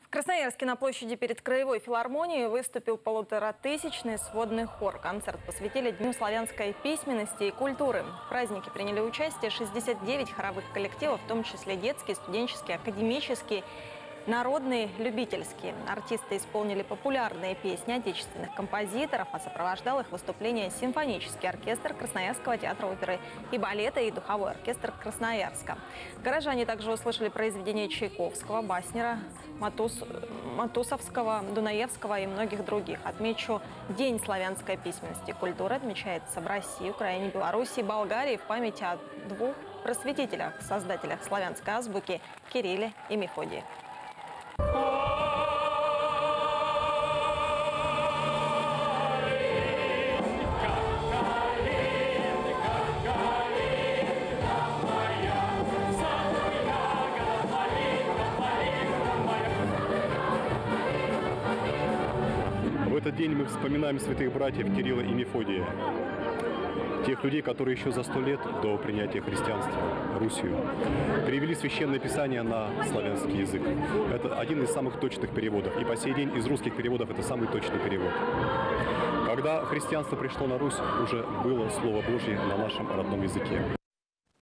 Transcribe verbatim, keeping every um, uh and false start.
В Красноярске на площади перед Краевой филармонией выступил полуторатысячный сводный хор. Концерт посвятили Дню славянской письменности и культуры. В празднике приняли участие шестьдесят девять хоровых коллективов, в том числе детские, студенческие, академические, народные, любительские. Артисты исполнили популярные песни отечественных композиторов, а сопровождал их выступление симфонический оркестр Красноярского театра оперы и балета и духовой оркестр Красноярска. Горожане также услышали произведения Чайковского, Баснера, Матус... Матусовского, Дунаевского и многих других. Отмечу, День славянской письменности и культуры отмечается в России, Украине, Белоруссии, Болгарии в память о двух просветителях, создателях славянской азбуки Кирилле и Мефодии. В этот день мы вспоминаем святых братьев Кирилла и Мефодия, тех людей, которые еще за сто лет до принятия христианства Русью перевели Священное Писание на славянский язык. Это один из самых точных переводов, и по сей день из русских переводов это самый точный перевод. Когда христианство пришло на Русь, уже было Слово Божье на нашем родном языке.